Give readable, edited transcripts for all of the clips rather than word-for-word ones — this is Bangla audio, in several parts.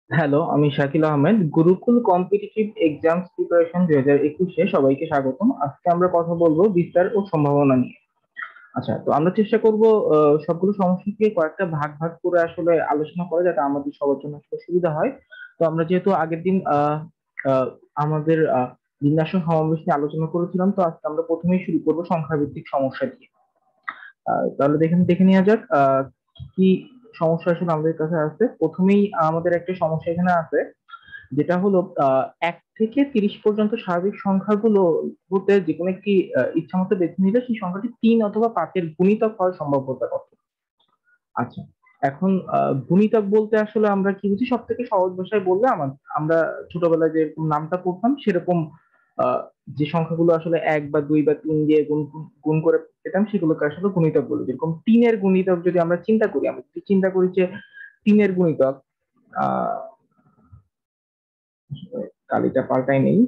হ্যালো, আমি Shakil Ahmed. Gurukul competitive exams preparation 2021-এ সবাইকে স্বাগতম। আজকে আমরা কথা বলবো বিস্তার ও সম্ভাবনা নিয়ে। আচ্ছা, তো আমরা চেষ্টা করব সবগুলো সমস্যাকে কয়েকটা ভাগ ভাগ করে আসলে আলোচনা করা, যাতে আমাদের সবার জন্য আসলে সুবিধা হয়। তো আমরা যেহেতু আগের দিন আহ, আমাদের বিন্যাস সমাবেশ নিয়ে আলোচনা করেছিলাম, তো আজকে আমরা প্রথমেই শুরু করবো সংখ্যা ভিত্তিক সমস্যা দিয়ে। তাহলে দেখে দেখে নেওয়া যাক কি সমস্যা আসলে আমাদের কাছে আছে। প্রথমেই আমাদের একটা সমস্যা এখানে আছে, যেটা হলো 1 থেকে 30 পর্যন্ত স্বাভাবিক সংখ্যাগুলো হতে যে কোনো একটি ইচ্ছা মতো বেছে নিলে সেই সংখ্যাটি 3 অথবা 5-এর গুণিতক হওয়ার সম্ভাব্যতা কত। আচ্ছা, এখন গুণিতক বলতে আসলে আমরা কি বুঝি? সব থেকে সহজ ভাষায় বললে আমরা ছোটবেলায় যে নামটা পড়তাম সেরকম আহ, যে সংখ্যাগুলো আসলে 1 বা 2 বা 3 দিয়ে গুণ গুণ করে পেতাম সেগুলোকে আসলে গুণিতক বলে। যেরকম 3-এর গুণিতক যদি আমরা চিন্তা করি, আমরা যদি চিন্তা করি যে 3-এর গুণিতক, আহ কালিটা পাল্টাই নেই।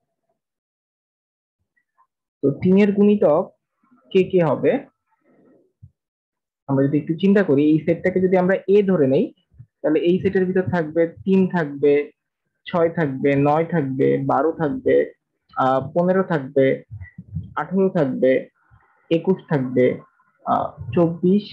তো 3-এর গুণিতক কে কে হবে? আমরা যদি একটু চিন্তা করি, এই সেটটাকে যদি আমরা এ ধরে নেই, তাহলে এই সেটের ভিতর থাকবে 3 থাকবে, 6 থাকবে, 9 থাকবে, 12 থাকবে, 15 থাকবে, 18 থাকবে, 21 থাকবে, 24,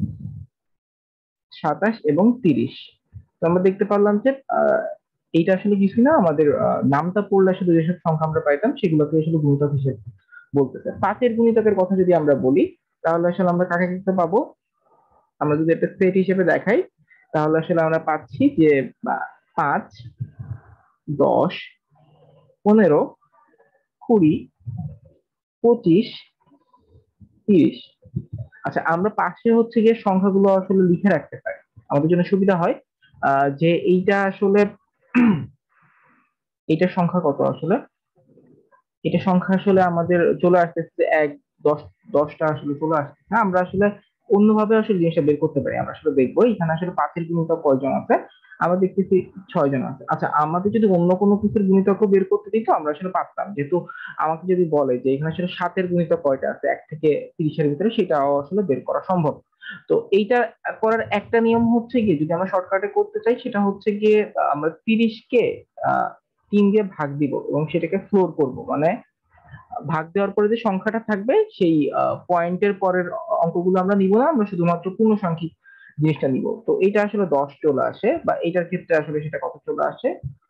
27 এবং 30। তো আমরা দেখতে পারলাম যে এইটা আসলে কিছুই না, আমাদের নামটা পড়লে আসলে যেসব সংখ্যা আমরা পাইতাম সেগুলোকে আসলে গুণিতক হিসেবে বলতেছে। 5-এর গুণিতকের কথা যদি আমরা বলি, তাহলে আসলে আমরা কাকে কাকে পাবো? আমরা যদি একটা সেট হিসেবে দেখাই, তাহলে আসলে আমরা পাচ্ছি যে 5, 10, 15, 20, 25, 30। আচ্ছা, আমরা পাশে হচ্ছে গিয়ে সংখ্যাগুলো আসলে লিখে রাখতে পারি, আমাদের জন্য সুবিধা হয়। যে এইটা আসলে এইটার সংখ্যা কত আসলে। এটা সংখ্যা আসলে আমাদের চলে আসতেছে 1, 10, 10টা আসলে চলে আসতেছে। আমরা আসলে অন্যভাবে আসলে জিনিসটা বের করতে পারি। আমরা আসলে দেখবো এখানে আসলে 5-এর গুণিতক কয়জন আছে। আমরা দেখতেছি 6 জন আছে। আচ্ছা, আমাদের যদি অন্য কোনো কিছুর গুণিতক বের করতে দিত আমরা আসলে পারতাম, যেহেতু আমাকে যদি বলে যে এখানে আসলে 7-এর গুণিতক কয়টা আছে 1 থেকে 30-এর ভিতরে, সেটাও আসলে বের করা সম্ভব। তো এইটা করার একটা নিয়ম হচ্ছে গিয়ে, যদি আমরা শর্টকাটে করতে চাই, সেটা হচ্ছে গিয়ে আমরা 30-কে 3 দিয়ে ভাগ দিব এবং সেটাকে ফ্লোর করব। মানে ভাগ দেওয়ার পরে যে সংখ্যাটা থাকবে সেই পয়েন্টের পরের অঙ্কগুলো আমরা নিব না, আমরা শুধুমাত্র পূর্ণ সাংখ্যিক জিনিসটা নিব। তো এটা আসলে 10 চলে আসে, বা এটার ক্ষেত্রে আসলে সেটা কত চলে আসে?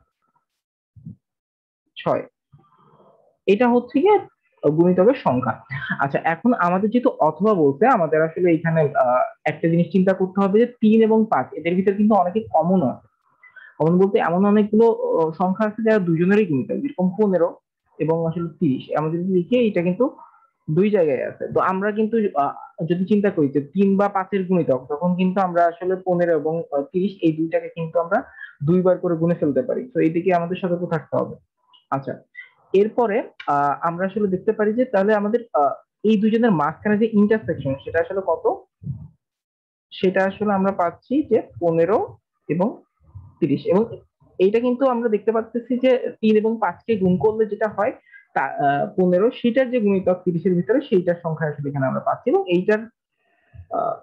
6। এটা হচ্ছে গিয়ে গুণিতকের সংখ্যা। আচ্ছা, এখন আমাদের যেহেতু অথবা বলতে, আমাদের আসলে এখানে একটা জিনিস চিন্তা করতে হবে যে 3 এবং 5 এদের ভিতরে কিন্তু অনেকে কমন আছে। কমন বলতে এমন অনেকগুলো সংখ্যা আছে যারা দুজনেরই গুণিতক, যেরকম 15 এবং আসলে 30। আমরা যদি লিখি এটা কিন্তু দুই জায়গায় আছে। তো আমরা কিন্তু যদি চিন্তা করি যে 3 বা 5-এর গুণিতক, তখন কিন্তু আমরা আসলে 15 এবং 30 এই দুইটাকে কিন্তু আমরা দুইবার করে গুণে ফেলতে পারি। তো এইদিকে আমাদের সতর্ক থাকতে হবে। আচ্ছা, এরপরে আমরা আসলে দেখতে পারি যে তাহলে আমাদের এই দুজনের মাঝখানে যে ইন্টারসেকশন সেটা আসলে কত। সেটা আসলে আমরা পাচ্ছি যে 15 এবং 30। এবং এইটা কিন্তু আমরা দেখতে পাচ্ছি যে 3 এবং 5-কে গুণ করলে যেটা হয় তা 15, সেটার যে গুণিতক 30-এর ভিতরে সেইটার সংখ্যা আসলে এখানে আমরা পাচ্ছি, এবং এইটার আহ,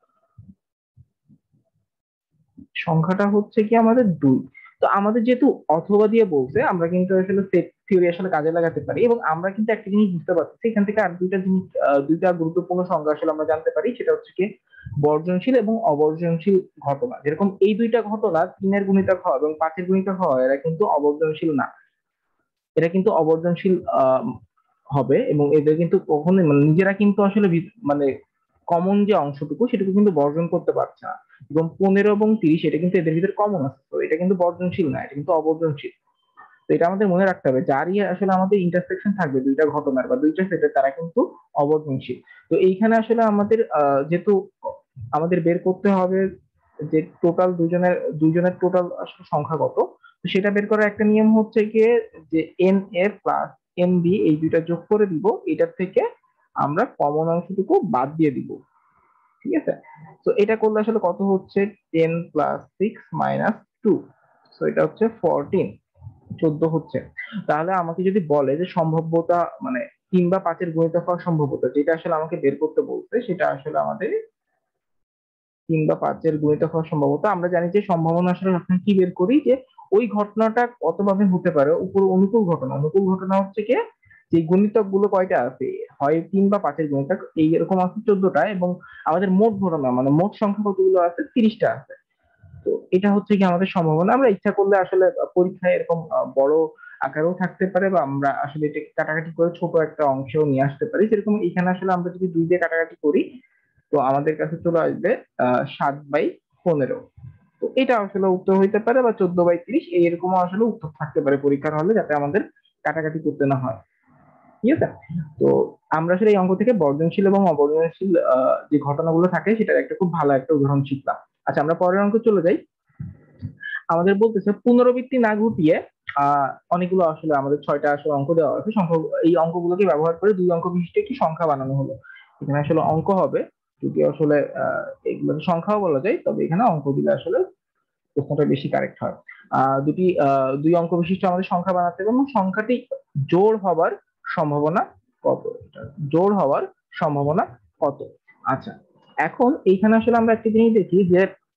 সংখ্যাটা হচ্ছে কি আমাদের 2। তো আমাদের যেহেতু অথবা দিয়ে বলছে, আমরা কিন্তু আসলে সেট থিওরি আসলে কাজে লাগাতে পারি, এবং আমরা কিন্তু একটা জিনিস বুঝতে পারছি এখান থেকে। আর দুইটা জিনিস, দুইটা গুরুত্বপূর্ণ সংখ্যা আসলে আমরা জানতে পারি, সেটা হচ্ছে কি বর্জনশীল এবং অবর্জনশীল ঘটনা। যেরকম এই দুইটা ঘটনা 3-এর গুণিতক হওয়া এবং 5-এর গুণিতক হওয়া, এরা কিন্তু অবর্জনশীল না। এটা কিন্তু অবর্জনশীল হবে, এবং এদের কিন্তু কখনোই মানে নিজেরা কিন্তু আসলে মানে কমন যে অংশটুকু সেটুকু কিন্তু বর্জন করতে পারছে না। এবং 15 এবং 30 এটা কিন্তু এদের ভিতরে কমন আছে, তো এটা কিন্তু বর্জনশীল না, এটা কিন্তু অবর্জনশীল। তো এটা আমাদের মনে রাখতে হবে, যারই আসলে আমাদের ইন্টারসেকশন থাকবে দুইটা ঘটনার বা দুইটা সেটের, তারা কিন্তু অবর্জনশীল। তো এইখানে আসলে আমাদের যেহেতু আমাদের বের করতে হবে যে টোটাল দুইজনের টোটাল আসলে সংখ্যা কত। তো সেটা বের করার একটা নিয়ম হচ্ছে গিয়ে যে N A plus N B এই দুইটা যোগ করে দিব, এটার থেকে আমরা কমন অংশটুকু বাদ দিয়ে দিব। ঠিক আছে? তো এটা করলে আসলে কত হচ্ছে? 10 + 6 - 2। তো এটা হচ্ছে 14, 14 হচ্ছে। তাহলে আমাকে যদি বলে যে সম্ভাব্যতা, মানে 3 বা 5-এর গুণিতক হওয়ার সম্ভাব্যতা, যেটা আসলে আমাকে বের করতে বলছে, সেটা আসলে আমাদের 3 বা 5-এর গুণিতক হওয়ার সম্ভাবনা, আমরা জানি যে সম্ভাবনা আসলে আমরা কি বের করি যে ওই ঘটনাটা কতভাবে হতে পারে। উপর অনুকূল ঘটনা হচ্ছে কি যে গুণিতক গুলো কয়টা আছে, হয় 3 বা 5-এর গুণিতক এই এরকম আছে 14টা, এবং আমাদের মোট ঘটনা মানে মোট সংখ্যা কতগুলো আছে, 30টা আছে। তো এটা হচ্ছে কি আমাদের সম্ভাবনা। আমরা ইচ্ছা করলে আসলে পরীক্ষায় এরকম বড় আকারেও থাকতে পারে, বা আমরা আসলে এটাকে কাটাকাটি করে ছোট একটা অংশেও নিয়ে আসতে পারি। যেরকম এখানে আসলে আমরা যদি 2 দিয়ে কাটাকাটি করি, তো আমাদের কাছে চলে আসবে 7/15। তো এটা আসলে উত্তর হইতে পারে, বা 14/30 এরকমও আসলে উত্তর থাকতে পারে পরীক্ষার হলে, যাতে আমাদের কাটাকাটি করতে না হয়। ঠিক আছে। তো আমরা আসলে এই অঙ্ক থেকে বর্জনশীল এবং অবর্জনশীল যে ঘটনাগুলো থাকে সেটার একটা খুব ভালো একটা উদাহরণ শিখলাম। আচ্ছা, আমরা পরের অঙ্ক চলে যাই। আমাদের বলতেছে পুনরাবৃত্তি না ঘটিয়ে অনেকগুলো আসলে আমাদের 6টা আসলে অঙ্ক দেওয়া আছে। সংখ্যা এই অঙ্কগুলোকে ব্যবহার করে 2 অঙ্ক বিশিষ্ট একটি সংখ্যা বানানো হলো। এখানে আসলে অঙ্ক হবে, যদি আসলে এগুলোকে সংখ্যাও বলা যায়, তবে এখানে অঙ্ক দিলে আসলে প্রশ্নটা বেশি কারেক্ট হয়। দুই অঙ্ক বিশিষ্ট আমাদের সংখ্যা বানাতে হবে, এবং সংখ্যাটি জোড় হবার সম্ভাবনা কত, জোড় হওয়ার সম্ভাবনা কত। আচ্ছা, এখন এইখানে আসলে আমরা একটা জিনিস দেখি যে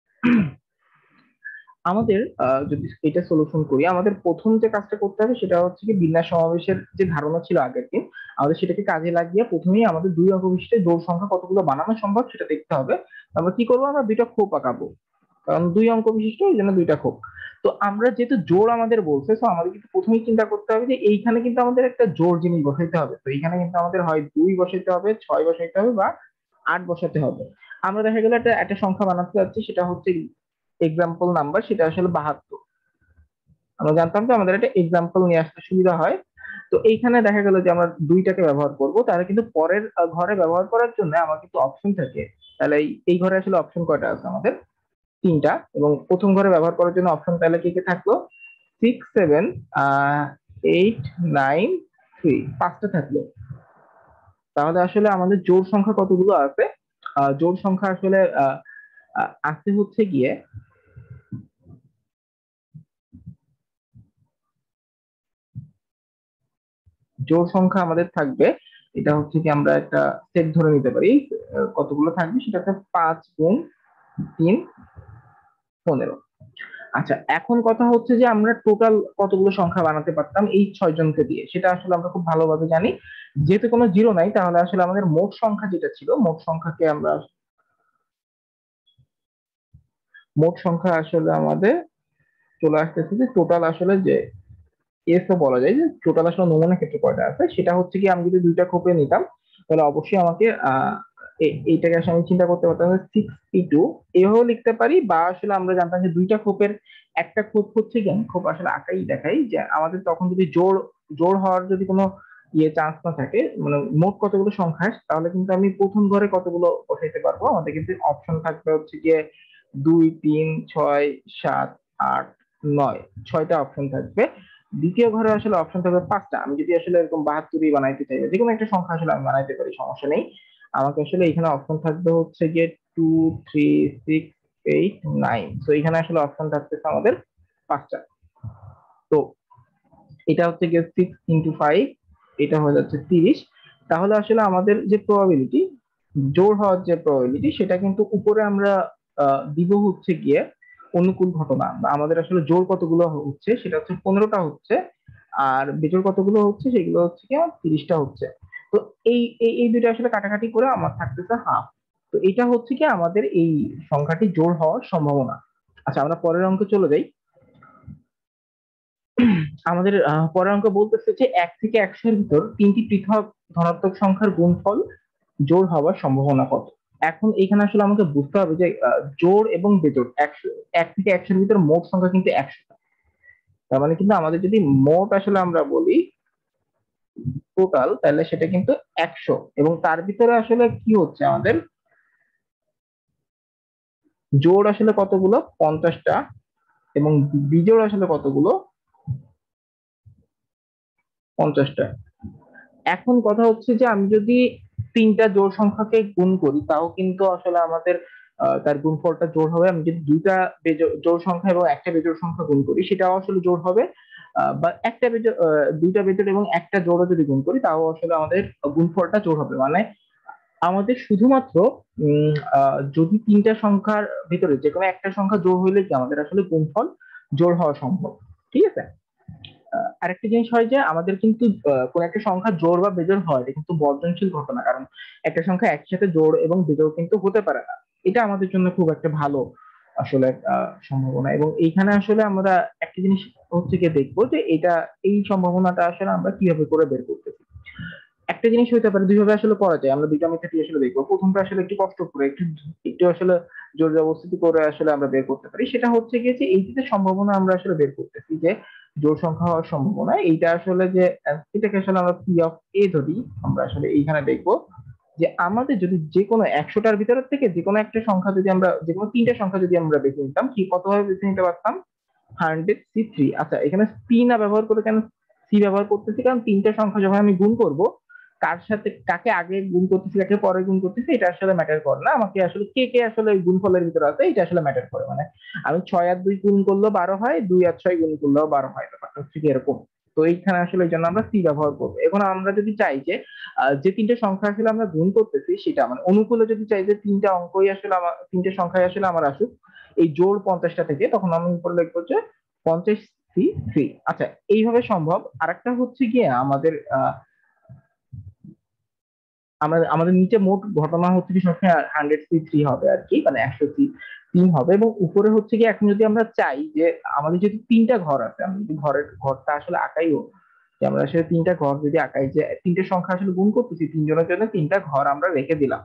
আমাদের যদি এটা সলিউশন করি, আমাদের প্রথম যে কাজটা করতে হবে সেটা হচ্ছে কি বিন্যাস সমাবেশের যে ধারণা ছিল আগের দিন, আমাদের সেটাকে কাজে লাগিয়ে প্রথমেই আমাদের 2 অঙ্ক বিশিষ্ট জোড় সংখ্যা কতগুলো বানানো সম্ভব সেটা দেখতে হবে। আমরা কি করবো, আমরা 2টা খোপ আঁকাবো, কারণ 2 অঙ্ক বিশিষ্ট এই জন্য 2টা খোপ। তো আমরা যেহেতু জোড় আমাদের বলছে, তো আমাদের কিন্তু প্রথমেই চিন্তা করতে হবে যে এইখানে কিন্তু আমাদের একটা জোড় জিনিস বসাইতে হবে। তো এইখানে কিন্তু আমাদের হয় 2 বসাইতে হবে, 6 বসাইতে হবে, বা 8 বসাতে হবে। আমরা দেখা গেল একটা একটা সংখ্যা বানাতে যাচ্ছি, সেটা হচ্ছে এক্সাম্পল নাম্বার, সেটা আসলে 72। আমরা জানতাম যে আমাদের একটা এক্সাম্পল নিয়ে আসতে সুবিধা হয়। তো এইখানে দেখা গেল যে আমরা 2টাকে ব্যবহার করব, তাহলে কিন্তু পরের ঘরে ব্যবহার করার জন্য আমার কিন্তু অপশন থাকে। তাহলে এই ঘরে আসলে অপশন কয়টা আছে আমাদের, 3টা। এবং প্রথম ঘরে ব্যবহার করার জন্য অপশন তাহলে কি কি থাকলো, 6, 7, 8, 9, 3, 5টা থাকলো। তাহলে আসলে আমাদের জোড় সংখ্যা কতগুলো আছে, জোড় সংখ্যা আসলে আছে হচ্ছে গিয়ে, জোড় সংখ্যা আমাদের থাকবে, এটা হচ্ছে কি আমরা একটা সেট ধরে নিতে পারি। কতগুলো থাকবে সেটা হচ্ছে 5 গুণ 3, 15। আচ্ছা, এখন কথা হচ্ছে যে আমরা টোটাল কতগুলো সংখ্যা বানাতে পারতাম এই 6 জনকে দিয়ে, সেটা আসলে আমরা খুব ভালোভাবে জানি। যেহেতু কোনো জিরো নাই, তাহলে আসলে আমাদের মোট সংখ্যা যেটা ছিল, মোট সংখ্যা আসলে আমাদের চলে আসতেছে যে টোটাল আসলে যে এস তো বলা যায় যে টোটাল আসলে নমুনা ক্ষেত্রে কয়টা আছে, সেটা হচ্ছে কি আমি যদি 2টা খোপে নিতাম, তাহলে অবশ্যই আমাকে এইটাকে আসলে আমি চিন্তা করতে পারতাম 62 এভাবেও লিখতে পারি, বা আসলে আমরা জানতাম যে 2টা খোপের একটা খোপ হচ্ছে কি, আমি খোপ আসলে আঁকাই দেখাই যে আমাদের তখন যদি জোড় জোড় হওয়ার যদি কোনো চান্স না থাকে, মানে মোট কতগুলো সংখ্যা, তাহলে কিন্তু আমি প্রথম ঘরে কতগুলো বসাইতে পারবো। আমাদের কিন্তু অপশন থাকবে হচ্ছে গিয়ে 2, 3, 6, 7, 8, 9, 6টা অপশন থাকবে। দ্বিতীয় ঘরে আসলে অপশন থাকবে 5টা। আমি যদি আসলে এরকম 72 বানাইতে চাই, যে কোনো একটা সংখ্যা আসলে আমি বানাইতে পারি, সমস্যা নেই। আমাকে আসলে এখানে অপশন থাকবে হচ্ছে গিয়ে 2, 3, 6, 8, 9। তো এখানে আসলে অপশন থাকতেছে আমাদের 5টা। তো এটা হচ্ছে গিয়ে 6 × 5, এটা হয়ে যাচ্ছে 30। তাহলে আসলে আমাদের যে প্রবাবিলিটি, জোড় হওয়ার যে প্রবাবিলিটি, সেটা কিন্তু উপরে আমরা দিব হচ্ছে গিয়ে অনুকূল ঘটনা, বা আমাদের আসলে জোড় কতগুলো হচ্ছে সেটা হচ্ছে 15টা হচ্ছে, আর বিজোড় কতগুলো হচ্ছে সেগুলো হচ্ছে কি 30টা হচ্ছে। তো এই দুইটা আসলে কাটাকাটি করে আমার থাকতেছে হাফ। তো এটা হচ্ছে কি আমাদের এই সংখ্যাটি জোড় হওয়ার সম্ভাবনা। আচ্ছা, আমরা পরের অঙ্কে চলে যাই। আমাদের পরের অঙ্ক বলতেছে যে 1 থেকে 100-এর ভিতর 3টি পৃথক ধনাত্মক সংখ্যার গুণফল জোড় হওয়ার সম্ভাবনা কত। এখন এখানে আসলে আমাকে বুঝতে হবে যে জোড় এবং বেজোড় 1 থেকে 100-এর ভিতর মোট সংখ্যা কিন্তু 100। তার মানে কিন্তু আমাদের যদি মোট আসলে আমরা বলি টোটাল, তাহলে সেটা কিন্তু 100, এবং তার ভিতরে আসলে কি হচ্ছে আমাদের জোড় আসলে কতগুলো, 50টা, এবং বিজোড় আসলে কতগুলো, 50টা। এখন কথা হচ্ছে যে আমি যদি 3টা জোড় সংখ্যাকে গুণ করি, তাও কিন্তু আসলে আমাদের তার গুণফলটা জোড় হবে। আমি যদি 2টা জোড় সংখ্যা এবং একটা বেজোড় সংখ্যা গুণ করি, সেটাও আসলে জোড় হবে। বা একটা বেজোড় 2টা বেজোড় এবং একটা জোড়ও যদি গুণ করি, তাও আসলে আমাদের গুণফলটা জোড় হবে। মানে আমাদের শুধুমাত্র যদি তিনটা সংখ্যার ভিতরে যে কোনো একটা সংখ্যা জোড় হইলে কি আমাদের আসলে গুণফল জোড় হওয়া সম্ভব। ঠিক আছে। আরেকটা জিনিস হয় যে আমাদের কিন্তু কোন একটা সংখ্যা জোড় বা বেজোড় হয় এটা কিন্তু বর্জনশীল ঘটনা, কারণ একটা সংখ্যা একসাথে জোড় এবং বেজোড় কিন্তু হতে পারে না। এটা আমাদের জন্য খুব একটা ভালো আসলে সম্ভাবনা, এবং এইখানে আসলে আমরা একটা জিনিস হচ্ছে গিয়ে দেখবো যে এটা এই সম্ভাবনাটা আসলে আমরা কিভাবে করে বের করতেছি। একটা জিনিস হইতে পারে দুইভাবে আসলে করা যায়, আমরা দুইটা মেথডই আসলে দেখবো। প্রথমটা আসলে একটু কষ্ট করে একটু একটু আসলে জোর জবরদস্তি করে আসলে আমরা বের করতে পারি, সেটা হচ্ছে গিয়ে যে এই যে সম্ভাবনা আমরা আসলে বের করতেছি যে জোড় সংখ্যা হওয়ার সম্ভাবনা, এইটা আসলে যে এটাকে আসলে আমরা পি অফ এ ধরি। আমরা আসলে এইখানে দেখবো যে আমাদের যদি যে কোনো 100টার ভিতর থেকে যে কোনো একটা সংখ্যা যদি আমরা যে কোনো তিনটা সংখ্যা যদি আমরা বেছে নিতাম, কি কতভাবে বেছে নিতে পারতাম? 100 C3। আচ্ছা, এখানে পি না ব্যবহার করে কেন সি ব্যবহার করতেছি? কারণ তিনটা সংখ্যা যখন আমি গুণ করব, কার সাথে কাকে আগে গুণ করতেছি কাকে পরে গুণ করতেছি এটা আসলে ম্যাটার করে না। আমাকে আসলে কে কে আসলে ওই গুণফলের ভিতরে আছে এটা আসলে ম্যাটার করে। মানে আমি 6 আর 2 গুণ করলেও 12 হয়, 2 আর 6 গুণ করলেও 12 হয়, ব্যাপারটা হচ্ছে কি এরকম। তো এইখানে আসলে এই জন্য আমরা সি ব্যবহার করবো। এখন আমরা যদি চাই যে যে তিনটে সংখ্যা আসলে আমরা গুণ করতেছি সেটা মানে অনুকূলে যদি চাই যে তিনটা অঙ্কই আসলে আমার তিনটে সংখ্যাই আসলে আমার আসুক এই জোড় 50টা থেকে, তখন আমি উপরে লিখবো যে 50 C3। আচ্ছা, এইভাবে সম্ভব। আরেকটা হচ্ছে গিয়ে আমাদের আমরা আমাদের নিচে মোট ঘটনা হচ্ছে কি সবসময় 100 C3 হবে আর কি, মানে 100 C3 হবে। এবং উপরে হচ্ছে কি এখন যদি আমরা চাই যে আমাদের যেহেতু তিনটা ঘর আছে, আমি যদি ঘরটা আসলে আঁকাইও, যে আমরা আসলে তিনটা ঘর যদি আঁকাই যে তিনটে সংখ্যা আসলে গুণ করতেছি, তিনজনের জন্য তিনটা ঘর আমরা রেখে দিলাম।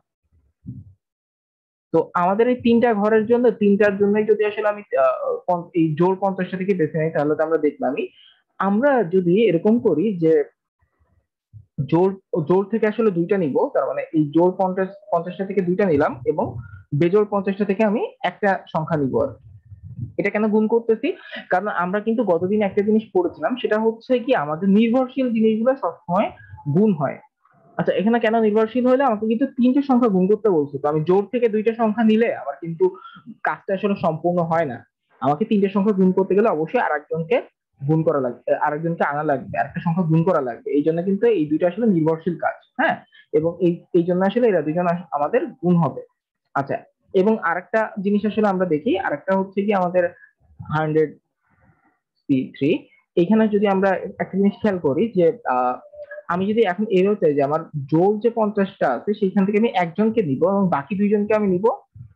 তো আমাদের এই তিনটা ঘরের জন্য তিনটার জন্যই যদি আসলে আমি এই জোড় 50টা থেকে বেছে নিই, তাহলে তো আমরা দেখলামই। আমরা যদি এরকম করি যে জোড় জোড় থেকে আসলে দুইটা নিব, তার মানে এই জোড় 50টা থেকে দুইটা নিলাম এবং বেজোড় 50টা থেকে আমি একটা সংখ্যা নিব আর কি। এটা কেন গুণ করতেছি? কারণ আমরা কিন্তু গতদিন একটা জিনিস পড়েছিলাম, সেটা হচ্ছে কি আমাদের নির্ভরশীল জিনিসগুলো সবসময় গুণ হয়। আচ্ছা, এখানে কেন নির্ভরশীল হলে আমাকে কিন্তু তিনটে সংখ্যা গুণ করতে বলছে, তো আমি জোড় থেকে দুইটা সংখ্যা নিলে আমার কিন্তু কাজটা আসলে সম্পূর্ণ হয় না। আমাকে তিনটে সংখ্যা গুণ করতে গেলে অবশ্যই আরেকজনকে গুণ করা লাগবে, আরেকজনকে আনা লাগবে, আরেকটা সংখ্যা গুণ করা লাগবে। এই জন্য কিন্তু এই দুইটা আসলে নির্ভরশীল কাজ। হ্যাঁ, এবং এই এই জন্য আসলে এরা দুইজন আমাদের গুণ হবে। আচ্ছা, এবং আরেকটা জিনিস আসলে আমরা দেখি, আরেকটা হচ্ছে কি আমাদের 100 C3। এখানে যদি আমরা একটা জিনিস খেয়াল করি যে আহ আমি যদি এখন এও চাই যে আমার জোর যে 50টা আছে সেখান থেকে আমি একজনকে নিব এবং বাকি দুইজনকে আমি নিব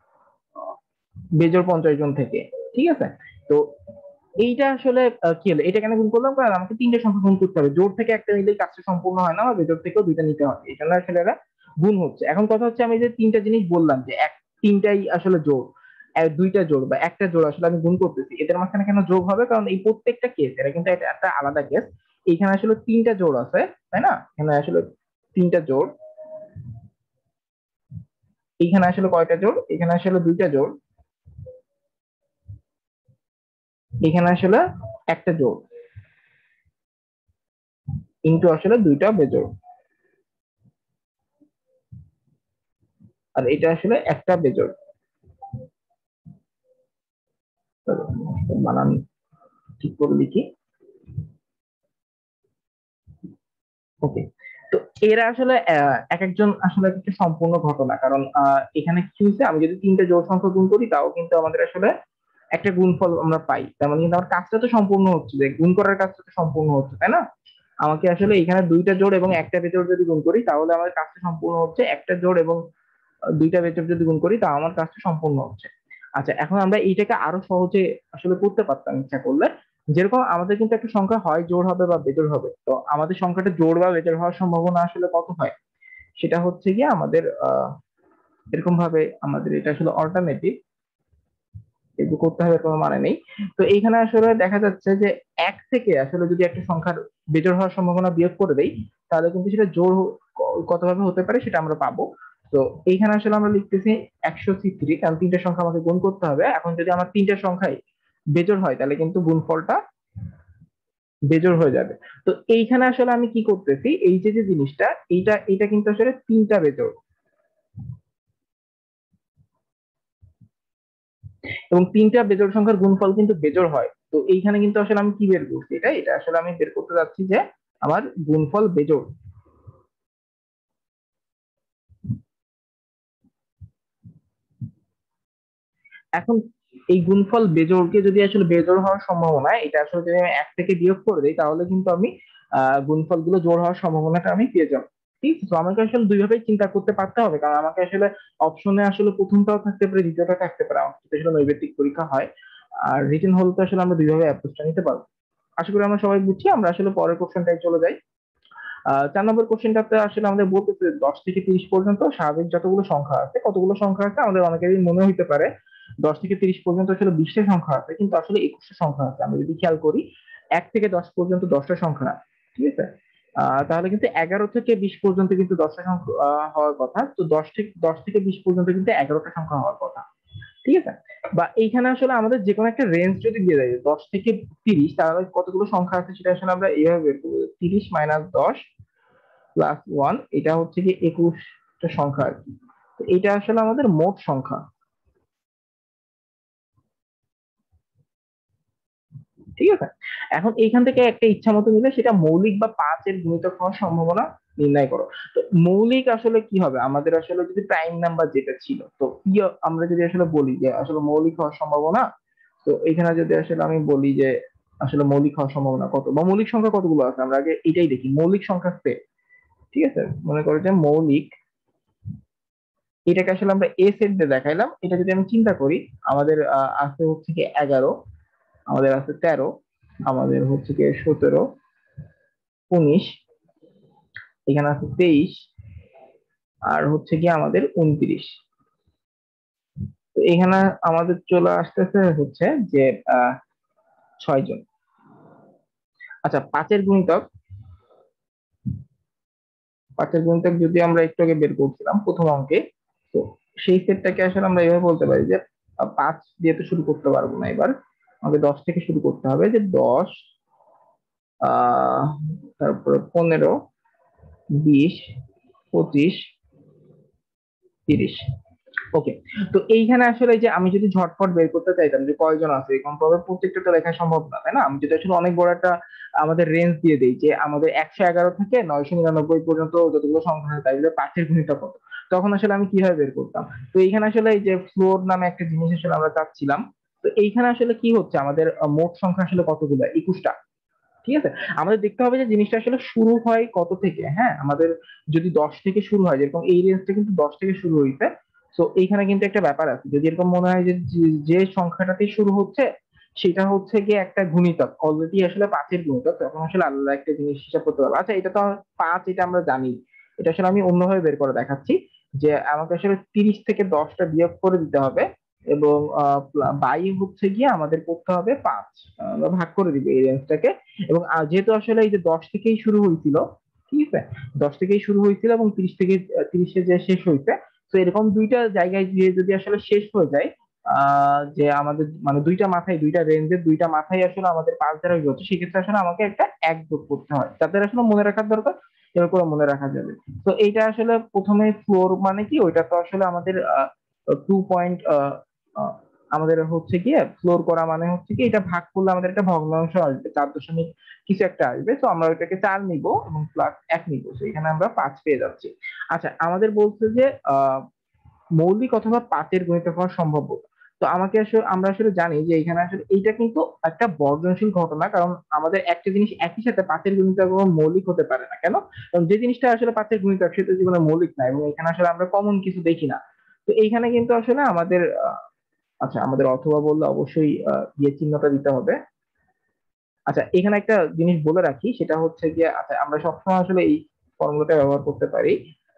বেজোর 50 জন থেকে। ঠিক আছে। তো এইটা আসলে কি হলো, এটা কেন গুণ করলাম? কারণ আমাকে তিনটে সংখ্যা গুণ করতে হবে, জোর থেকে একটা নিলেই কাজটা সম্পূর্ণ হয় না, আমার বেজোর থেকেও দুইটা নিতে হবে। এই জন্য আসলে এরা গুণ হচ্ছে। এখন কথা হচ্ছে আমি যে তিনটা জিনিস বললাম যে তিনটাই আসলে জোড়, দুইটা জোড় বা একটা জোড় আসলে আমি গুণ করতেছি, এদের মাঝখানে কেন যোগ হবে? কারণ এই প্রত্যেকটা কেস এটা কিন্তু এটা একটা আলাদা কেস। এইখানে আসলে তিনটা জোড় আছে, তাই না? এখানে আসলে তিনটা জোড়, এইখানে আসলে কয়টা জোড়? এখানে আসলে দুইটা জোড়, এখানে আসলে একটা জোড়, কিন্তু আসলে দুইটা বেজোড়, আর এটা আসলে একটা বেজোড়। বানান ঠিক করে লিখি। ওকে। তো এরা আসলে এক একজন আসলে একটা সম্পূর্ণ ঘটনা, কারণ এখানে কি হয়েছে, আমি যদি তিনটা জোড় সংখ্যা গুণ করি তাও কিন্তু আমাদের আসলে একটা গুণফল আমরা পাই, তেমন কিন্তু আমার কাজটা তো সম্পূর্ণ হচ্ছে, যে গুণ করার কাজটা তো সম্পূর্ণ হচ্ছে, তাই না? আমাকে আসলে এখানে দুইটা জোড় এবং একটা বেজোড় যদি গুণ করি তাহলে আমার কাজটা সম্পূর্ণ হচ্ছে, একটা জোড় এবং দুইটা বেজোড় যদি গুণ করি তাও আমার কাজটা সম্পূর্ণ হচ্ছে। আচ্ছা, এখন আমরা এইটাকে আরো সহজে আসলে করতে পারতাম ইচ্ছা করলে। যেরকম আমাদের কিন্তু একটা সংখ্যা হয় জোড় হবে বা বেজোড় হবে, তো আমাদের সংখ্যাটা জোড় বা বেজোড় হওয়ার সম্ভাবনা আসলে কত হয়? সেটা হচ্ছে গিয়ে আমাদের এরকম ভাবে আমাদের এটা আসলে অল্টারনেটিভ, এগুলো করতে হবে কোনো মানে নেই। তো এইখানে আসলে দেখা যাচ্ছে যে এক থেকে আসলে যদি একটা সংখ্যার বেজোড় হওয়ার সম্ভাবনা বিয়োগ করে দেই, তাহলে কিন্তু সেটা জোড় কতভাবে হতে পারে সেটা আমরা পাবো। তো এইখানে আসলে আমরা লিখতেছি 100 C3, কারণ তিনটা সংখ্যা আমাকে গুণ করতে হবে। এখন যদি আমার তিনটা সংখ্যাই বেজোড় হয় তাহলে কিন্তু গুণফলটা বেজোড় হয়ে যাবে। তো এইখানে আসলে আমি কি করতেছি, এই যে যে জিনিসটা, এইটা এটা কিন্তু আসলে তিনটা বেজোড়, এবং তিনটা বেজোড় সংখ্যার গুণফল কিন্তু বেজোড় হয়। তো এইখানে কিন্তু আসলে আমি কি বের করছি, এটা এটা আসলে আমি বের করতে যাচ্ছি যে আমার গুণফল বেজোড়। এখন এই গুণফল বেজোড়কে যদি আসলে বেজোড় হওয়ার সম্ভাবনা, এটা আসলে যদি আমি 1 থেকে বিয়োগ করে দিই, তাহলে কিন্তু আমি গুণফল গুলো জোড় হওয়ার সম্ভাবনাটা আমি পেয়ে যাবো। ঠিক আছে, তো আমাকে আসলে দুইভাবেই চিন্তা করতে পারতে হবে, কারণ আমাকে আসলে অপশনে আসলে প্রথমটাও থাকতে পারে, দ্বিতীয়টা থাকতে পারে। আমার যদি আসলে নৈবেদিক পরীক্ষা হয় আর রিটেন হল, তো আসলে আমরা দুইভাবে অ্যাপ্রোচটা নিতে পারবো। আশা করি আমরা সবাই বুঝছি। আমরা আসলে পরের কোশ্চেনটাই চলে যাই। 4 নম্বর কোশ্চেনটাতে আসলে আমাদের বলতেছে 10 থেকে 30 পর্যন্ত স্বাভাবিক যতগুলো সংখ্যা আছে, কতগুলো সংখ্যা আছে আমাদের অনেকেরই মনে হইতে পারে 10 থেকে 30 পর্যন্ত আসলে 20টা সংখ্যা আছে, কিন্তু আসলে 21টা সংখ্যা আছে। আমরা যদি খেয়াল করি 1 থেকে 10 পর্যন্ত 10টা সংখ্যা, ঠিক আছে। তাহলে কিন্তু 11 থেকে 20 পর্যন্ত কিন্তু 10টা সংখ্যা হওয়ার কথা। তো 10 থেকে 20 পর্যন্ত কিন্তু 11টা সংখ্যা হওয়ার কথা, ঠিক আছে। বা এইখানে আসলে আমাদের যে কোনো একটা রেঞ্জ যদি দিয়ে দেয় 10 থেকে 30, তাহলে কতগুলো সংখ্যা আছে সেটা আসলে আমরা এইভাবে বের করবো, 30 - 10 + 1, এটা হচ্ছে কি 21টা সংখ্যা আর কি। তো এটা আসলে আমাদের মোট সংখ্যা, ঠিক আছে। এখন এইখান থেকে একটা ইচ্ছা মতো নিলে সেটা মৌলিক বা 5-এর গুণিতক হওয়ার সম্ভাবনা নির্ণয় করো। তো মৌলিক আসলে কি হবে, আমাদের আসলে যদি প্রাইম নাম্বার যেটা ছিল, তো আমরা যদি আসলে বলি যে আসলে মৌলিক হওয়ার সম্ভাবনা, তো এখানে যদি আসলে আমি বলি যে আসলে মৌলিক হওয়ার সম্ভাবনা কত বা মৌলিক সংখ্যা কতগুলো আছে, আমরা আগে এটাই দেখি। মৌলিক সংখ্যা সেট, ঠিক আছে। মনে করো যে মৌলিক, এটাকে আসলে আমরা এ সেট দিয়ে দেখাইলাম। এটা যদি আমি চিন্তা করি, আমাদের আছে হচ্ছে কি 11, আমাদের আছে 13, আমাদের হচ্ছে কি 17, 19, এখানে আছে 23, আর হচ্ছে কি আমাদের 29। তো এখানে আমাদের চলে আসতেছে হচ্ছে যে 6 জন। আচ্ছা, পাঁচের গুণিতক যদি আমরা একটু আগে বের করছিলাম প্রথম অঙ্কে, তো সেই সেটটাকে আসলে আমরা এভাবে বলতে পারি যে 5 দিয়ে তো শুরু করতে পারবো না, এবার আমাকে 10 থেকে শুরু করতে হবে, যে 10, তারপরে 15, 20, 25, 30। ওকে। তো এইখানে আসলে যে আমি যদি ঝটপট বের করতে চাইতাম যে কয়জন আছে, এরকম ভাবে প্রত্যেকটা তো লেখা সম্ভব না, তাই না? আমি যদি আসলে অনেক বড় একটা আমাদের রেঞ্জ দিয়ে দিই যে আমাদের 111 থেকে 999 পর্যন্ত যতগুলো সংখ্যা আছে তাই পাঁচের গুণিতক কত, তখন আসলে আমি কিভাবে বের করতাম? তো এইখানে আসলে এই যে ফ্লোর নামে একটা জিনিস আসলে আমরা চাচ্ছিলাম। তো এইখানে আসলে কি হচ্ছে, আমাদের মোট সংখ্যা আসলে কতগুলো? 21টা, ঠিক আছে। আমাদের দেখতে হবে যে জিনিসটা আসলে শুরু হয় কত থেকে। হ্যাঁ, আমাদের যদি 10 থেকে শুরু হয়, যেরকম এই রেঞ্জটা কিন্তু 10 থেকে শুরু হইছে, তো এইখানে কিন্তু একটা ব্যাপার আছে, যদি এরকম মনে হয় যে যে সংখ্যাটাতে শুরু হচ্ছে সেটা হচ্ছে গিয়ে একটা গুণিতক, অলরেডি আসলে 5-এর গুণিতক, তখন আসলে আলাদা একটা জিনিস হিসাব করতে পারবো। আচ্ছা, এটা তো 5, এটা আমরা জানি। এটা আসলে আমি অন্যভাবে বের করে দেখাচ্ছি, যে আমাকে আসলে 30 থেকে 10টা বিয়োগ করে দিতে হবে, এবং বাই হচ্ছে গিয়ে আমাদের করতে হবে 5। আমরা ভাগ করে দিব এই রেঞ্জটাকে। এবং যেহেতু আসলে এই যে 10 থেকেই শুরু হয়েছিল, ঠিক আছে, 10 থেকেই শুরু হয়েছিল এবং 30-এ যে শেষ হয়েছে, তো এরকম দুইটা জায়গায় গিয়ে যদি আসলে শেষ হয়ে যায়, যে আমাদের মানে দুইটা মাথায়, দুইটা রেঞ্জের দুইটা মাথায় আসলে আমাদের 5 দ্বারা বিভক্ত, সেক্ষেত্রে আসলে আমাকে একটা 1 যোগ করতে হয়, তাদের আসলে মনে রাখার দরকার, এবার করে মনে রাখা যাবে। তো এইটা আসলে প্রথমে ফ্লোর মানে কি, ওইটা তো আসলে আমাদের 2 পয়েন্ট, আমাদের হচ্ছে গিয়ে ফ্লোর করা মানে হচ্ছে কি, এটা ভাগ করলে আমাদের একটা ভগ্নাংশ আসবে, 4 দশমিক কিছু একটা আসবে। তো আমরা ওইটাকে 4 নিব এবং প্লাস 1 নিব, তো এখানে আমরা 5 পেয়ে যাচ্ছি। আচ্ছা, আমাদের বলছে যে মৌলিক অথবা 5-এর গুণিতক হওয়া সম্ভব। তো আমাকে আসলে, আমরা আসলে জানি যে এখানে আসলে এইটা কিন্তু একটা বর্জনশীল ঘটনা, কারণ আমাদের একটা জিনিস একই সাথে 5-এর গুণিতক এবং মৌলিক হতে পারে না। কেন? কারণ যে জিনিসটা আসলে 5-এর গুণিতক সেটা জীবনে মৌলিক না, এবং এখানে আসলে আমরা কমন কিছু দেখি না। তো এইখানে কিন্তু আসলে আমাদের আচ্ছা, আমাদের অথবা বললে অবশ্যই ইয়ে চিহ্নটা দিতে হবে। আচ্ছা, এখানে একটা জিনিস বলে রাখি, সেটা হচ্ছে গিয়ে, আচ্ছা আমরা সবসময় আসলে এই ফর্মুলাটা ব্যবহার করতে পারি,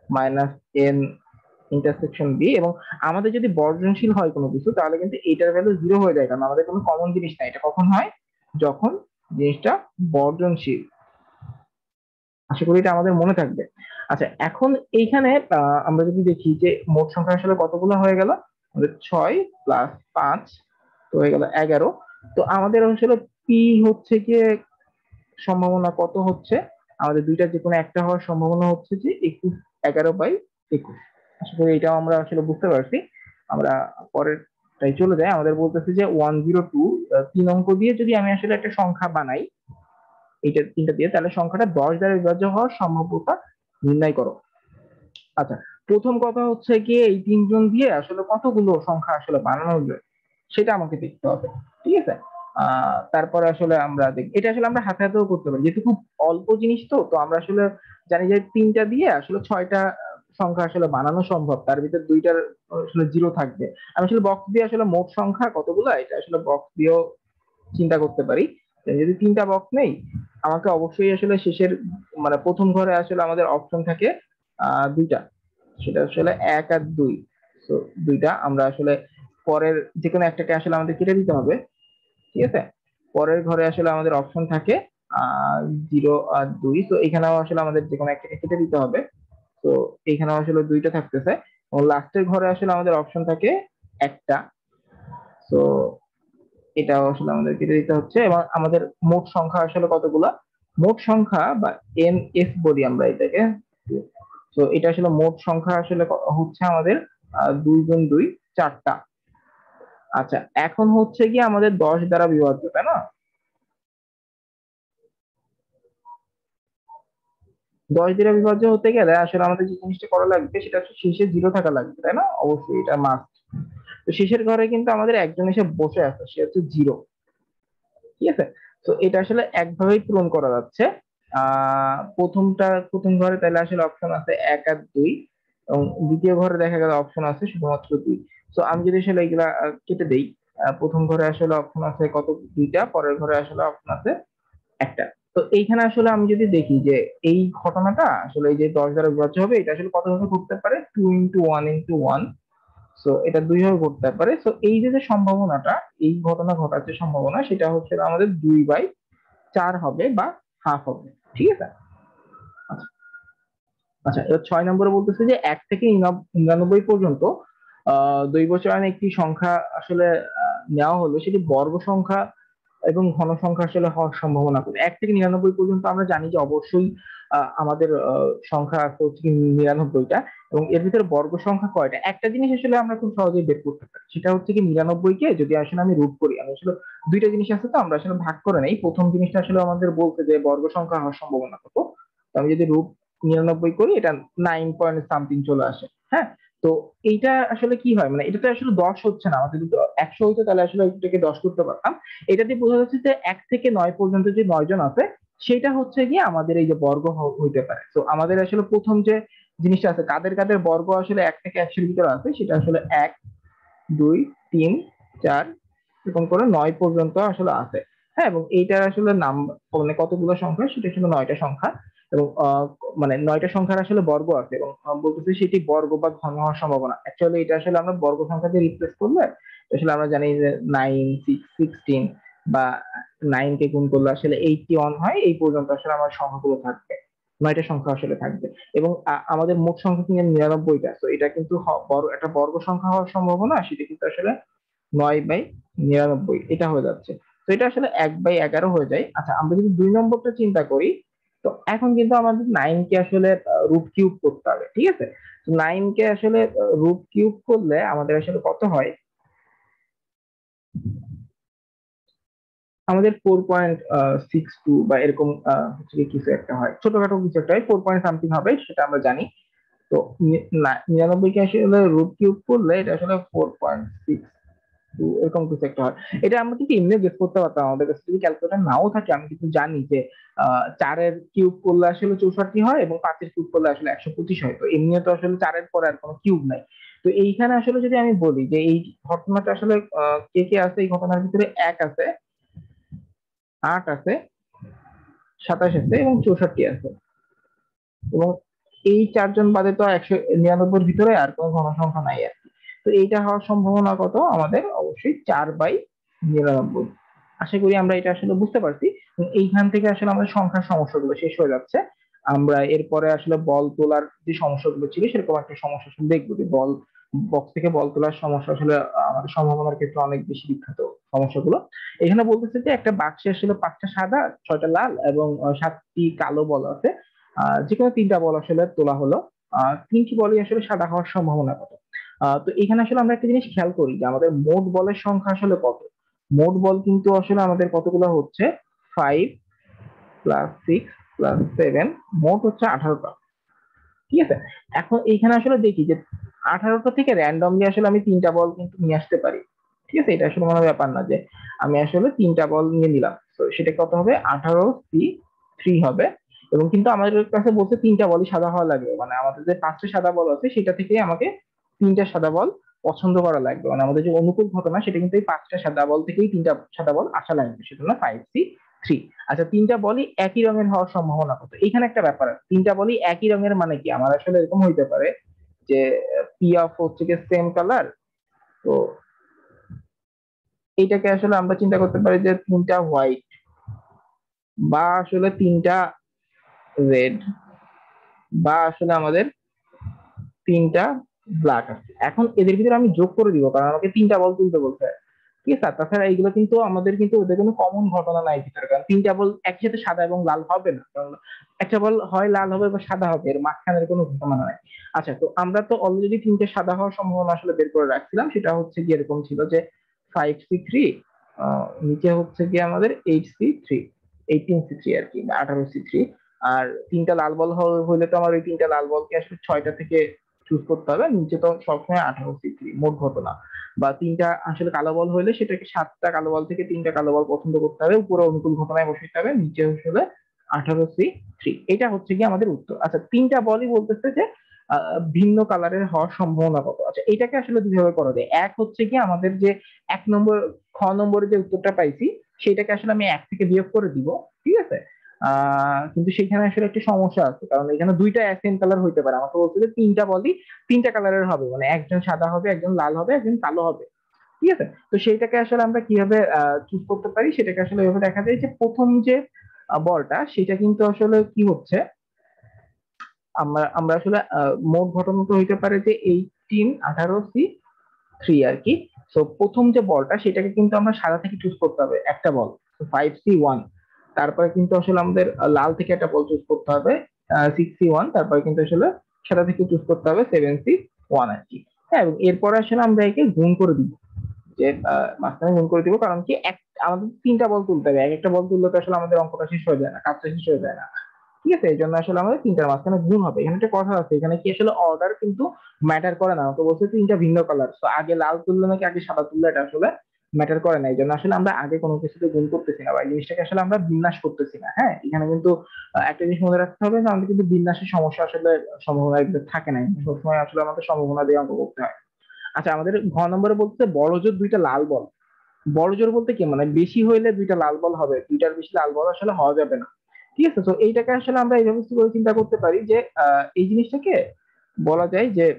-n ইন্টারসেকশন বি। এবং আমাদের যদি বর্জনশীল হয় কোনো কিছু, তাহলে কিন্তু এটার ভ্যালু 0 হয়ে যায়, কারণ আমাদের কোনো কমন জিনিস নাই। এটা কখন হয়? যখন জিনিসটা বর্জনশীল। আশা করি এটা আমাদের মনে থাকবে। আচ্ছা, এখন এইখানে আমরা যদি দেখি যে মোট সংখ্যা আসলে কতগুলো হয়ে গেল, আমাদের 6 + 5, তো হয়ে গেল 11। তো আমাদের আসলে পি হচ্ছে গিয়ে সম্ভাবনা কত হচ্ছে, আমাদের দুইটা যে কোনো একটা হওয়ার সম্ভাবনা হচ্ছে যে 21, 11/21। আশা করি এটাও আমরা আসলে বুঝতে পারছি। আমরা পরের তাই চলে যাই। আমাদের বলতেছে যে 102, 3 অঙ্ক দিয়ে যদি আমি আসলে একটা সংখ্যা বানাই, এইটা তিনটা দিয়ে, তাহলে সংখ্যাটা 10 দ্বারা বিভাজ্য হওয়ার সম্ভাব্যতা নির্ণয় করো। আচ্ছা, প্রথম কথা হচ্ছে গিয়ে এই 3 জন দিয়ে আসলে কতগুলো সংখ্যা আসলে বানানো যায়। সেটা আমাকে দেখতে হবে। ঠিক আছে, তারপরে আসলে আমরা দেখি এটা আসলে আমরা হাতে হাতেও করতে পারি, যেহেতু খুব অল্প জিনিস। তো তো আমরা আসলে জানি যে তিনটা দিয়ে আসলে ছয়টা সংখ্যা আসলে বানানো সম্ভব, তার ভিতর দুইটার আসলে জিরো থাকবে। আমি আসলে বক্স দিয়ে আসলে মোট সংখ্যা কতগুলো এটা আসলে বক্স দিয়েও চিন্তা করতে পারি। যদি তিনটা বক্স নেই, আমাকে অবশ্যই আসলে শেষের মানে প্রথম ঘরে আসলে আমাদের অপশন থাকে দুইটা, সেটা আসলে এক আর দুই। তো দুইটা আমরা আসলে পরের যে কোনো একটাকে আসলে আমাদের কেটে দিতে হবে। ঠিক আছে, পরের ঘরে আসলে আমাদের অপশন থাকে আহ 0 আর 2, তো এখানেও আসলে আমাদের যে কোনো একটাকে কেটে দিতে হবে। তো এখানেও আসলে দুইটা থাকতেছে, এবং লাস্টের ঘরে আসলে আমাদের অপশন থাকে একটা। তো এটাও আসলে আমাদের কেটে দিতে হচ্ছে, এবং আমাদের মোট সংখ্যা আসলে কতগুলা, মোট সংখ্যা বা এন এস বলি আমরা এটাকে। তো এটা আসলে মোট সংখ্যা আসলে হচ্ছে আমাদের 2 গুণ 2 4টা। আচ্ছা, এখন হচ্ছে কি আমাদের 10 দ্বারা বিভাজ্য, তাই না? 10 দ্বারা বিভাজ্য হতে গেলে আসলে আমাদের যে জিনিসটা করা লাগবে সেটা হচ্ছে শেষে জিরো থাকা লাগবে, তাই না? অবশ্যই এটা মাস্ট। তো শেষের ঘরে কিন্তু আমাদের একজন এসে বসে আছে, সে হচ্ছে জিরো। ঠিক আছে, তো এটা আসলে একভাবেই পূরণ করা যাচ্ছে। প্রথম ঘরে তাহলে আসলে অপশন আছে 1 আর 2, এবং দ্বিতীয় ঘরে দেখা গেল অপশন আছে শুধুমাত্র 2। তো আমি যদি আসলে এগুলা কেটে দেই, প্রথম ঘরে আসলে অপশন আছে কত, দুইটা, পরের ঘরে আসলে অপশন আছে একটা। তো এইখানে আসলে আমি যদি দেখি যে এই ঘটনাটা আসলে এই যে 10 দ্বারা বিভাজ্য হবে, এটা আসলে কত ভাবে ঘটতে পারে, 2 × 1 × 1। সো এটা দুই ভাবে ঘটতে পারে। সো এই যে যে সম্ভাবনাটা, এই ঘটনা ঘটার যে সম্ভাবনা, সেটা হচ্ছে আমাদের 2/4 হবে বা হাফ হবে। ঠিক আছে, আচ্ছা। আচ্ছা, এবার 6 নম্বরে বলতেছে যে 1 থেকে 99 পর্যন্ত দৈব চয়নে একটি সংখ্যা আসলে নেওয়া হলো, সেটি বর্গ সংখ্যা এবং ঘন সংখ্যা আসলে হওয়ার সম্ভাবনা কত। 1 থেকে 99 পর্যন্ত আমরা জানি যে অবশ্যই আমাদের সংখ্যা আছে হচ্ছে কি 99টা, এবং এর ভিতরে বর্গ সংখ্যা কয়টা। একটা জিনিস আসলে আমরা খুব সহজেই বের করতে পারি, সেটা হচ্ছে কি 99কে যদি আসলে আমি রুট করি, আমি আসলে দুইটা জিনিস আছে তো আমরা আসলে ভাগ করে নেই। প্রথম জিনিসটা আসলে আমাদের বলতে যে বর্গ সংখ্যা হওয়ার সম্ভাবনা কত, তো আমি যদি রুট 99 করি, এটা 9 পয়েন্ট সামথিং চলে আসে। হ্যাঁ, তো এইটা আসলে কি হয়, মানে এটা তো আসলে 10 হচ্ছে না, আমাদের যদি 100 হইতো তাহলে আসলে এটাকে 10 করতে পারতাম। এটা দিয়ে বোঝা যাচ্ছে যে 1 থেকে 9 পর্যন্ত যে 9 জন আছে, সেটা হচ্ছে গিয়ে আমাদের এই যে বর্গ হইতে পারে। তো আমাদের আসলে প্রথম যে জিনিসটা আছে, কাদের কাদের বর্গ আসলে 1 থেকে 100-এর ভিতরে আছে, সেটা আসলে 1 2 3 4 এরকম করে 9 পর্যন্ত আসলে আছে। হ্যাঁ, এবং এইটার আসলে নাম মানে কতগুলো সংখ্যা, সেটা আসলে 9টা সংখ্যা। এবং মানে 9টা সংখ্যার আসলে বর্গ আছে, এবং বলতেছে সেটি বর্গ বা ঘন হওয়ার সম্ভাবনা। অ্যাকচুয়ালি এটা আসলে আমরা বর্গ সংখ্যা দিয়ে রিপ্লেস করলে আসলে আমরা জানি যে 9 6 16, বা 9 কে গুণ করলে আসলে 81 হয়, এই পর্যন্ত আসলে আমার সংখ্যাগুলো থাকবে, 9টা সংখ্যা আসলে থাকবে। এবং আমাদের মোট সংখ্যা কিন্তু 99টা, তো এটা কিন্তু বড় একটা বর্গ সংখ্যা হওয়ার সম্ভাবনা, সেটা কিন্তু আসলে 9/99 এটা হয়ে যাচ্ছে। তো এটা আসলে 1/11 হয়ে যায়। আচ্ছা, আমরা যদি 2 নম্বরটা চিন্তা করি, তো এখন কিন্তু আমাদের 9 কে আসলে রুট কিউব করতে হবে। ঠিক আছে, তো 9 কে আসলে রুট কিউব করলে আমাদের আসলে কত হয়, আমাদের 4.62 বা এরকম হচ্ছে কি কিছু একটা হয়, ছোটখাটো কিছু একটা হয়, 4 পয়েন্ট সামথিং হবে, সেটা আমরা জানি। তো 99 কে আসলে রুট কিউব করলে এটা আসলে 4.62 এরকম কিছু একটা হয়। এটা আমরা কিন্তু এমনি গেস করতে পারতাম, আমাদের কাছে যদি ক্যালকুলেটর নাও থাকে। আমি কিন্তু জানি যে 4-এর কিউব করলে আসলে 64 হয়, এবং 5-এর কিউব করলে আসলে 125 হয়। তো এমনি তো আসলে 4-এর পরে আর কোনো কিউব নাই। তো এইখানে আসলে যদি আমি বলি যে এই ঘটনাটা আসলে কে কে আছে এই ঘটনার ভিতরে, 1 আছে, 8 আছে, 27 আছে, এবং 64 আছে। এবং এই 4 জন বাদে তো 199 ভিতরে আর কোনো ঘন সংখ্যা নাই আর কি। তো এইটা হওয়ার সম্ভাবনা কত, আমাদের অবশ্যই 4/99। আশা করি আমরা এটা আসলে বুঝতে পারছি। এবং এইখান থেকে আসলে আমাদের সংখ্যার সমস্যাগুলো শেষ হয়ে যাচ্ছে। আমরা এরপরে আসলে বল তোলার যে সমস্যাগুলো ছিল, সেরকম একটা সমস্যা আসলে দেখবো, যে বল বক্স থেকে বল তোলার সমস্যা আসলে আমাদের সম্ভাবনার ক্ষেত্রে অনেক বেশি বিখ্যাত সমস্যাগুলো। এখানে বলতেছে যে একটা বাক্সে আসলে 5টা সাদা, 6টা লাল এবং 7টি কালো বল আছে। যে কোনো তিনটা বল আসলে তোলা হলো, 3টি বলই আসলে সাদা হওয়ার সম্ভাবনা কত। তো এখানে আসলে আমরা একটা জিনিস খেয়াল করি যে আমাদের মোট বলের সংখ্যা আসলে কত। মোট বল কিন্তু আসলে আমাদের কতগুলো হচ্ছে, 5 + 6 + 7, মোট হচ্ছে 18টা। ঠিক আছে, এখন এইখানে আসলে দেখি যে 18টা থেকে র্যান্ডমলি আসলে আমি তিনটা বল কিন্তু নিয়ে আসতে পারি। ঠিক আছে, এটা আসলে কোনো ব্যাপার না যে আমি আসলে 3টা বল নিয়ে নিলাম, তো সেটা কত হবে, 18C3 হবে। এবং কিন্তু আমাদের কাছে বলছে 3টা বলই সাদা হওয়া লাগবে, মানে আমাদের যে 5টা সাদা বল আছে সেটা থেকে আমাকে 3টা সাদা বল পছন্দ করা লাগবে, মানে আমাদের যে অনুকূল ঘটনা সেটা কিন্তু এই 5টা সাদা বল থেকেই 3টা সাদা বল আসা লাগবে, সেটা না 5C3। আচ্ছা, 3টা বলই একই রঙের হওয়ার সম্ভাবনা কত? এখানে একটা ব্যাপার আছে, 3টা বলই একই রঙের মানে কি, আমার আসলে এরকম হইতে পারে যে পি অফ হচ্ছে কি সেম কালার। তো এইটাকে আসলে আমরা চিন্তা করতে পারি যে 3টা হোয়াইট, বা আসলে 3টা রেড, বা আসলে আমাদের 3টা ব্ল্যাক আছে। এখন এদের ভিতরে আমি যোগ করে দিব কারণ আমাকে 3টা বল তুলতে বলছে, ঠিক আছে। আর তাছাড়া এইগুলো কিন্তু আমাদের কিন্তু ওদের কোনো কমন ঘটনা নাই ভিতরে, কারণ 3টা বল একসাথে সাদা এবং লাল হবে না, কারণ একটা বল হয় লাল হবে বা সাদা হবে, এর মাঝখানের কোনো ঘটনা নাই। আচ্ছা, তো আমরা তো অলরেডি 3টে সাদা হওয়ার সম্ভাবনা আসলে বের করে রাখছিলাম, সেটা হচ্ছে কি এরকম ছিল যে 5C3, নিচে হচ্ছে কি আমাদের 8C3, 18C3 আর কি, 18C3। আর 3টা লাল বল হইলে তো আমার ওই 3টা লাল বলকে আসলে 6টা থেকে চুজ করতে হবে, নিচে তো সবসময় 18C3 মোট ঘটনা। বা 3টা আসলে কালো বল হইলে সেটাকে 7টা কালো বল থেকে 3টা কালো বল পছন্দ করতে হবে, উপরে অনুকূল ঘটনায় বসাইতে হবে, নিচে আসলে 18C3। এটা হচ্ছে কি আমাদের উত্তর। আচ্ছা, 3টা বলই বলতেছে যে ভিন্ন কালারের হওয়ার সম্ভাবনা কত। আচ্ছা, এটাকে আসলে দুইভাবে করা যায়। এক হচ্ছে কি আমাদের যে 1 নম্বর, খ নম্বরে যে উত্তরটা পাইছি সেটাকে আসলে আমি 1 থেকে বিয়োগ করে দিব, ঠিক আছে। কিন্তু সেখানে আসলে একটি সমস্যা আছে, কারণ এখানে দুইটা সেম কালার হইতে পারে, আমাকে বলছে যে 3টা বলই 3টা কালারের হবে, মানে একজন সাদা হবে, একজন লাল হবে, একজন কালো হবে, ঠিক আছে। তো সেইটাকে আসলে আমরা কিভাবে চুজ করতে পারি, সেটাকে আসলে এভাবে দেখা যায় যে প্রথম যে বলটা সেটা কিন্তু আসলে কি হচ্ছে, আমরা আমরা আসলে মোট ঘটনা তো হইতে পারে যে 18C3 আর কি। তো প্রথম যে বলটা সেটাকে কিন্তু আমরা সাদা থেকে চুজ করতে হবে একটা বল, 5C1। তারপরে কিন্তু আসলে আমাদের লাল থেকে একটা বল চুজ করতে হবে 6C1। তারপরে কিন্তু আসলে সাদা থেকে চুজ করতে হবে 7C1 আর কি। হ্যাঁ, এবং এরপরে আসলে আমরা একে গুণ করে দিব, যে মাঝখানে গুণ করে দিব, কারণ কি আমাদের 3টা বল তুলতে হবে, এক একটা বল তুললে তো আসলে আমাদের অঙ্কটা শেষ হয়ে যায় না, কাজটা শেষ হয়ে যায় না, ঠিক আছে। এই জন্য আসলে আমাদের 3টার মাঝখানে গুণ হবে। এখানে একটা কথা আছে, এখানে কি আসলে অর্ডার কিন্তু ম্যাটার করে না, তো বলছে 3টা ভিন্ন কালার, তো আগে লাল তুললে নাকি আগে সাদা তুললে এটা আসলে ম্যাটার করে না। এই জন্য আসলে আমরা আগে কোনো কিছুতে গুণ করতেছি না, বা এই জিনিসটাকে আসলে আমরা বিন্যাস করতেছি না। হ্যাঁ, এখানে কিন্তু একটা জিনিস মনে রাখতে হবে যে আমাদের কিন্তু বিন্যাসের সমস্যা আসলে সম্ভাবনা এগুলো থাকে না, সবসময় আসলে আমাদের সম্ভাবনা দিয়ে অঙ্ক করতে হয়। আচ্ছা, আমাদের ঘ নম্বরে বলছে বড় জোর 2টা লাল বল। বড় জোর বলতে কি, মানে বেশি হইলে 2টা লাল বল হবে, 2টার বেশি লাল বল আসলে হওয়া যাবে না, ঠিক আছে। তো এইটাকে আসলে আমরা এইভাবে করে চিন্তা করতে পারি যে এই জিনিসটাকে বলা যায় যে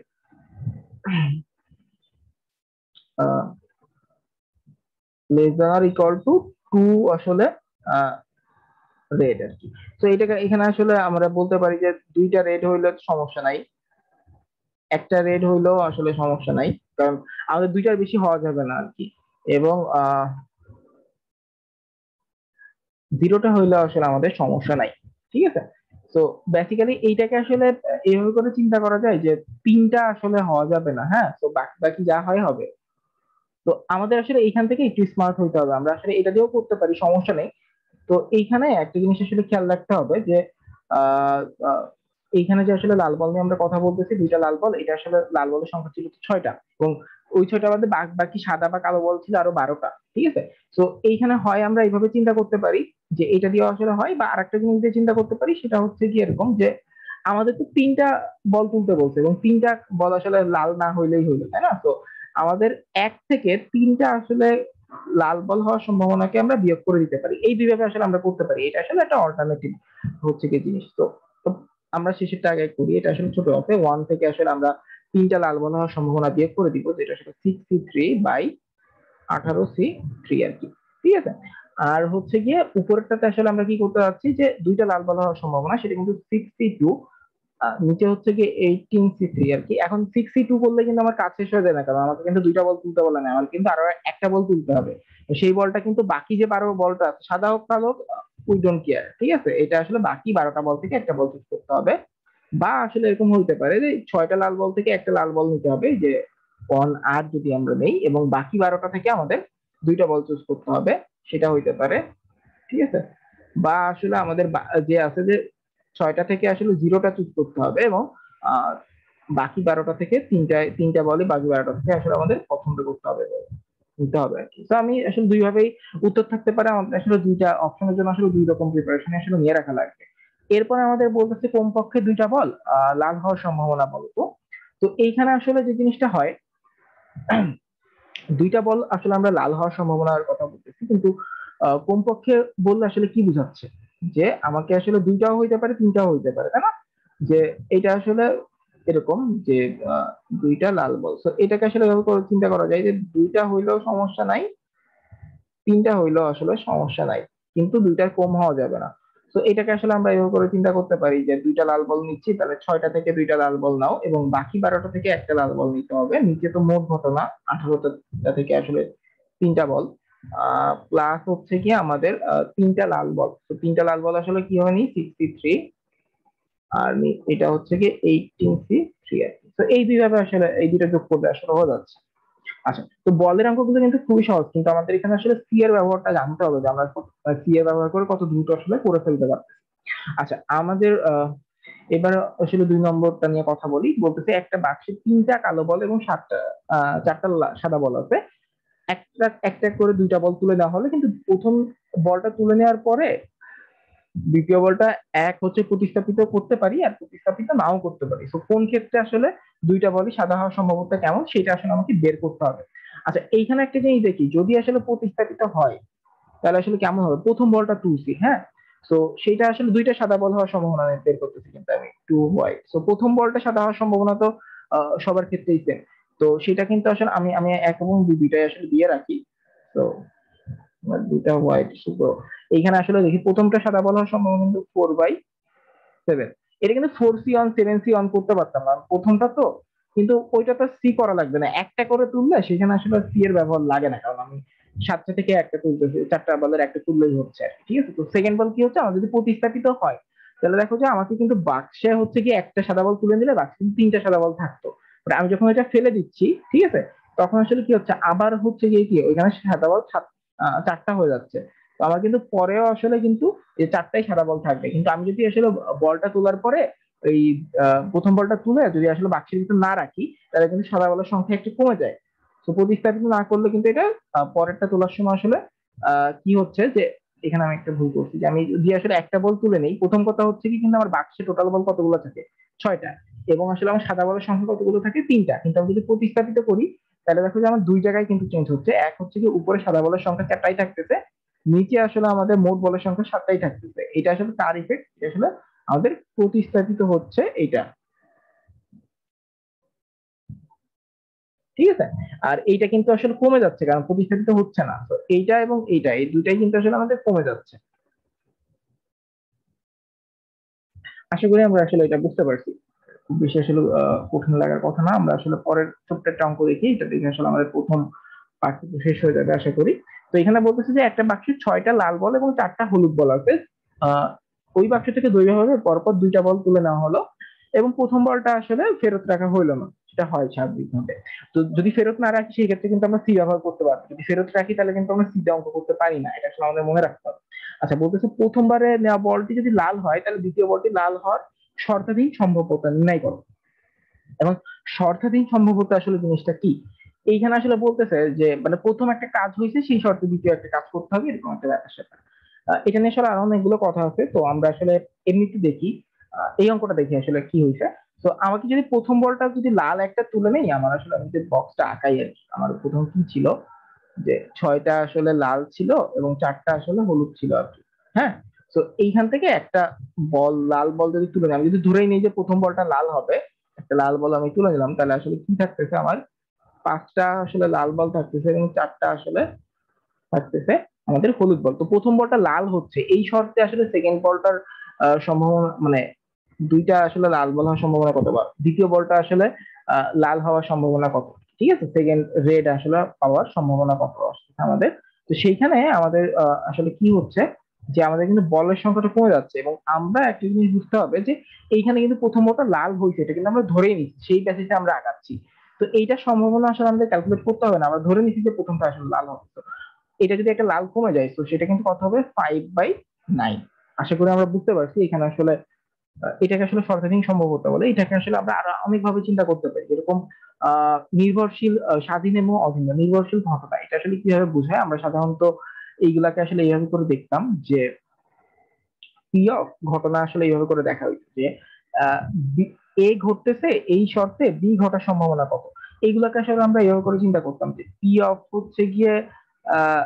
লেস দেন আর ইকুয়াল টু 2 আসলে রেড আর কি। তো এটাকে এখানে আসলে আমরা বলতে পারি যে 2টা রেড হইলে সমস্যা নাই, একটা রেড হইলেও আসলে সমস্যা নাই, কারণ আমাদের 2টার বেশি হওয়া যাবে না আর কি। এবং 0টা হইলে আসলে আমাদের সমস্যা নাই, ঠিক আছে। তো বেসিক্যালি এইটাকে আসলে এইভাবে করে চিন্তা করা যায় যে 3টা আসলে হওয়া যাবে না, হ্যাঁ, তো বাকি বাকি যা হয় হবে। তো আমাদের আসলে এইখান থেকে একটু স্মার্ট হইতে হবে, আমরা আসলে এটা দিয়েও করতে পারি, সমস্যা নেই। তো এইখানে একটা জিনিস আসলে খেয়াল রাখতে হবে যে আহ আহ, এইখানে যে আসলে লাল বল নিয়ে আমরা কথা বলতেছি, 2টা লাল বল, এটা আসলে লাল বলের সংখ্যা ছিল 6টা, এবং ওই 6টা বাদে বাকি সাদা বা কালো বল ছিল আরো 12টা, ঠিক আছে। তো এইখানে হয় আমরা এইভাবে চিন্তা করতে পারি যে এটা দিয়ে আসলে হয়, বা আরেকটা জিনিস দিয়ে চিন্তা করতে পারি, সেটা হচ্ছে কি এরকম যে আমাদের তো 3টা বল তুলতে বলছে, এবং 3টা বল আসলে লাল না হইলেই হইলো, তাই না? তো আমাদের 1 থেকে 3টা আসলে লাল বল হওয়ার সম্ভাবনাকে আমরা বিয়োগ করে দিতে পারি, এই দুইভাবে আসলে আমরা করতে পারি, এটা আসলে একটা অল্টারনেটিভ হচ্ছে কি জিনিস। তো তো আমরা শেষেরটা আগে করি, এটা আসলে ছোট হবে 1 থেকে আসলে আমরা 3টা লাল বল হওয়ার সম্ভাবনা বিয়োগ করে দিব, যেটা আসলে 6C3/18C3 আর কি, ঠিক আছে। আর হচ্ছে গিয়ে উপরেরটাতে আসলে আমরা কি করতে যাচ্ছি, যে 2টা লাল বল হওয়ার সম্ভাবনা সেটা কিন্তু 6C2, নিচে হচ্ছে কি 18C3 আর কি। এখন 6C2 করলে কিন্তু আমার কাজ শেষ হয়ে যায় না, কারণ আমাকে কিন্তু 2টা বল তুলতে বলে না, আমার কিন্তু আরো একটা বল তুলতে হবে। তো সেই বলটা কিন্তু বাকি যে 12 বলটা আছে, সাদা হোক কালো হোক, উই ডোন্ট কেয়ার, ঠিক আছে। এটা আসলে বাকি 12টা বল থেকে একটা বল চুজ করতে হবে, বা আসলে এরকম হইতে পারে যে 6টা লাল বল থেকে একটা লাল বল নিতে হবে, যে 1 আর যদি আমরা নেই, এবং বাকি 12টা থেকে আমাদের 2টা বল চুজ করতে হবে, সেটা হইতে পারে, ঠিক আছে। বা আসলে আমাদের যে আছে যে 6টা থেকে আসলে 0টা চুজ করতে হবে, এবং আহ, বাকি 12টা থেকে তিনটা বলে বাকি 12টা থেকে আসলে আমাদের পছন্দ করতে হবে। নিতে হবে আর কি। তো আমি আসলে দুই ভাবেই উত্তর থাকতে পারে, আমাদের আসলে দুইটা অপশনের জন্য আসলে দুই রকম প্রিপারেশন আসলে নিয়ে রাখা লাগবে। এরপর আমাদের বলতেছে কমপক্ষে দুইটা বল লাল হওয়ার সম্ভাবনা বলতো। তো এইখানে আসলে যে জিনিসটা হয়, দুইটা বল আসলে আমরা লাল হওয়ার সম্ভাবনার কথা বলতেছি, কিন্তু কমপক্ষে বললে আসলে কি বোঝাচ্ছে, যে আমাকে আসলে দুইটাও হইতে পারে তিনটাও হইতে পারে, তাই না? যে এটা আসলে এরকম যে আহ, দুইটা লাল বল, তো এটাকে আসলে এভাবে চিন্তা করা যায় যে দুইটা হইলেও সমস্যা নাই, তিনটা হইলেও আসলে সমস্যা নাই, কিন্তু দুইটার কম হওয়া যাবে না। তো এটাকে আসলে আমরা এভাবে করে চিন্তা করতে পারি যে দুইটা লাল বল নিচ্ছি, তাহলে 6টা থেকে দুইটা লাল বল নাও এবং বাকি 12টা থেকে একটা লাল বল নিতে হবে। নিচে তো মোট ঘটনা 18টা থেকে আসলে তিনটা বল, প্লাস হচ্ছে কি আমাদের তিনটা লাল বল। তো তিনটা লাল বল আসলে কি হয়নি, 63, আর এটা হচ্ছে কি 18C3 আর কি। তো এই দুইভাবে আসলে এই দুইটা যোগ করলে আসলে হয়ে যাচ্ছে। আচ্ছা, তো বলের অঙ্কগুলো কিন্তু খুবই সহজ, কিন্তু আমাদের এখানে আসলে সি এর ব্যবহারটা জানতে হবে, যে আমরা সি এর ব্যবহার করে কত দ্রুত আসলে করে ফেলতে পারছি। আচ্ছা, আমাদের এবার আসলে 2 নম্বরটা নিয়ে কথা বলি। বলতেছে একটা বাক্সে 3টা কালো বল এবং 4টা সাদা বল আছে। একটা একটা করে 2টা বল তুলে নেওয়া হলে, কিন্তু প্রথম বলটা তুলে নেওয়ার পরে দ্বিতীয় বলটা এক হচ্ছে প্রতিস্থাপিত করতে পারি আর প্রতিস্থাপিত নাও করতে পারি। তো কোন ক্ষেত্রে আসলে দুইটা বলই সাদা হওয়ার সম্ভাবনা কেমন, সেটা আসলে আমাকে বের করতে হবে। আচ্ছা, এইখানে একটা জিনিস দেখি, যদি আসলে প্রতিস্থাপিত হয় তাহলে আসলে কেমন হবে। প্রথম বলটা তুলছি, হ্যাঁ, তো সেটা আসলে দুইটা সাদা বল হওয়ার সম্ভাবনা আমি বের করতেছি, কিন্তু আমি টু হোয়াইট। তো প্রথম বলটা সাদা হওয়ার সম্ভাবনা তো সবার ক্ষেত্রেই সেম। তো সেটা কিন্তু আসলে আমি আমি এক এবং দুই দুইটাই আসলে দিয়ে রাখি। তো দুইটা হোয়াইট শুধু, এইখানে আসলে দেখি প্রথমটা সাদা বল হওয়ার সম্ভাবনা কিন্তু 4/7। এটা কিন্তু 4C অন 7C অন করতে পারতাম না প্রথমটা তো, কিন্তু ওইটা তো সি করা লাগবে না, একটা করে তুললে সেখানে আসলে সি এর ব্যবহার লাগে না, কারণ আমি 7টা থেকে একটা তুলতেছি, 4টা বলের একটা তুললেই হচ্ছে আর কি। ঠিক আছে, তো সেকেন্ড বল কি হচ্ছে, আমার যদি প্রতিস্থাপিত হয় তাহলে দেখো যে আমাকে কিন্তু বাক্সে হচ্ছে কি একটা সাদা বল তুলে নিলে বাক্সে কিন্তু 3টা সাদা বল থাকতো। But আমি যখন এটা ফেলে দিচ্ছি, ঠিক আছে, তখন আসলে কি হচ্ছে, আবার হচ্ছে গিয়ে কি ওইখানে সাদা বল 4টা হয়ে যাচ্ছে। তো আমার কিন্তু পরেও আসলে কিন্তু এই 4টাই সাদা বল থাকবে, কিন্তু আমি যদি আসলে বলটা তোলার পরে এই প্রথম বলটা তুলে যদি আসলে বাক্সের ভিতর না রাখি, তাহলে কিন্তু সাদা বলের সংখ্যা একটু কমে যায়। তো প্রতিস্থাপিত না করলে কিন্তু এটা পরেরটা তোলার সময় আসলে কি হচ্ছে যে, এখানে আমি একটা ভুল করছি, যে আমি যদি আসলে একটা বল তুলে নেই, প্রথম কথা হচ্ছে কি, কিন্তু আমার বাক্সে টোটাল বল কতগুলো থাকে, 6টা, এবং আসলে আমার সাদা বলের সংখ্যা কতগুলো থাকে, 3টা। কিন্তু আমি যদি প্রতিস্থাপিত করি তাহলে দেখো যে আমার দুই জায়গায় কিন্তু চেঞ্জ হচ্ছে। এক হচ্ছে কি উপরে সাদা বলের সংখ্যা 4টাই থাকতেছে, নিচে আসলে আমাদের মোট বলের সংখ্যা 7টাই থাকতেছে। এটা আসলে তার ইফেক্ট, এটা আসলে আমাদের প্রতিস্থাপিত হচ্ছে এটা। ঠিক আছে, আর এইটা কিন্তু আসলে কমে যাচ্ছে কারণ প্রতিস্থাপিত হচ্ছে না। তো এইটা এবং এইটা, এই দুইটাই কিন্তু আসলে আমাদের কমে যাচ্ছে। আশা করি আমরা আসলে এটা বুঝতে পারছি। খুব বেশি আসলে কঠিন লাগার কথা না। আমরা আসলে পরের ছোট্ট একটা অঙ্ক দেখি, এটা দেখে আসলে আমাদের প্রথম পার্ট শেষ হয়ে যাবে আশা করি। তো এখানে বলতেছে যে একটা বাক্সে 6টা লাল বল এবং 4টা হলুদ বল আছে। আহ ওই বাক্স থেকে দৈর্ঘ্যভাবে পরপর 2টা বল তুলে নেওয়া হলো এবং প্রথম বলটা আসলে ফেরত রাখা হইলো না, সেটা হয় স্বাভাবিকভাবে। তো যদি ফেরত না রাখি সেই ক্ষেত্রে কিন্তু আমরা সি ব্যবহার করতে পারবো, যদি ফেরত রাখি তাহলে কিন্তু আমরা সি অঙ্ক করতে পারি না, এটা আসলে আমাদের মনে রাখতে হবে। আচ্ছা, বলতেছে প্রথমবারে নেওয়া বলটি যদি লাল হয় তাহলে দ্বিতীয় বলটি লাল হওয়ার শর্তাধীন সম্ভাব্যতা নির্ণয় করো। এবং শর্তাধীন সম্ভাব্যতা আসলে জিনিসটা কি, এইখানে আসলে বলতেছে যে মানে প্রথম একটা কাজ হয়েছে সেই শর্তে দ্বিতীয় একটা কাজ করতে হবে, এরকম একটা ব্যাপার স্যাপার। এটা নিয়ে আসলে আরো অনেকগুলো কথা আছে, তো আমরা আসলে এমনিতে দেখি, এই অঙ্কটা দেখি আসলে কি হয়েছে। তো আমাকে যদি প্রথম বলটা যদি লাল একটা তুলে নেই, আমার আসলে আমি যে বক্সটা আঁকাই আর কি, আমার প্রথম কি ছিল যে 6টা আসলে লাল ছিল এবং 4টা আসলে হলুদ ছিল আর কি। হ্যাঁ, তো এইখান থেকে একটা বল, লাল বল যদি তুলে নিই, আমি যদি ধরেই নিই যে প্রথম বলটা লাল হবে, একটা লাল বল আমি তুলে নিলাম, তাহলে আসলে কি থাকতেছে আমার, 5টা আসলে লাল বল থাকতেছে এবং 4টা আসলে থাকতেছে আমাদের হলুদ বল। তো প্রথম বলটা লাল হচ্ছে এই শর্তে আসলে সেকেন্ড বলটার সম্ভাবনা মানে দুইটা আসলে লাল বল হওয়ার সম্ভাবনা কত, বা দ্বিতীয় বলটা আসলে লাল হওয়ার সম্ভাবনা কত, ঠিক আছে, সেকেন্ড রেড আসলে পাওয়ার সম্ভাবনা কত আসছে আমাদের। তো সেইখানে আমাদের আসলে কি হচ্ছে, যে আমাদের কিন্তু বলের সংখ্যাটা কমে যাচ্ছে, এবং আমরা একটা জিনিস বুঝতে হবে যে এইখানে কিন্তু প্রথম বলটা লাল হয়েছে, এটা কিন্তু আমরা ধরেই নিচ্ছি, সেই বেসিসে আমরা আগাচ্ছি। তো এইটা সম্ভাবনা আসলে আমাদের ক্যালকুলেট করতে হবে না, আমরা ধরে নিচ্ছি যে প্রথমটা আসলে লাল হবে। তো এটা যদি একটা লাল কমে যায়, তো সেটা কিন্তু কত হবে, 5/9। আশা করি আমরা বুঝতে পারছি এখানে আসলে এটাকে আসলে শর্টারিং সম্ভবতা বলে। এটাকে আসলে আমরা আরো অনেক ভাবে চিন্তা করতে পারি, যেরকম নির্ভরশীল, স্বাধীন এবং অধীন। নির্ভরশীল ঘটনা এটা আসলে কিভাবে বোঝায়, আমরা সাধারণত এইগুলাকে আসলে এইভাবে করে দেখতাম যে পি অফ ঘটনা আসলে এইভাবে করে দেখা হইতো যে আহ, এ ঘটতেছে এই শর্তে বি ঘটার সম্ভাবনা কত। এইগুলাকে আসলে আমরা এইভাবে করে চিন্তা করতাম যে পি অফ হচ্ছে গিয়ে আহ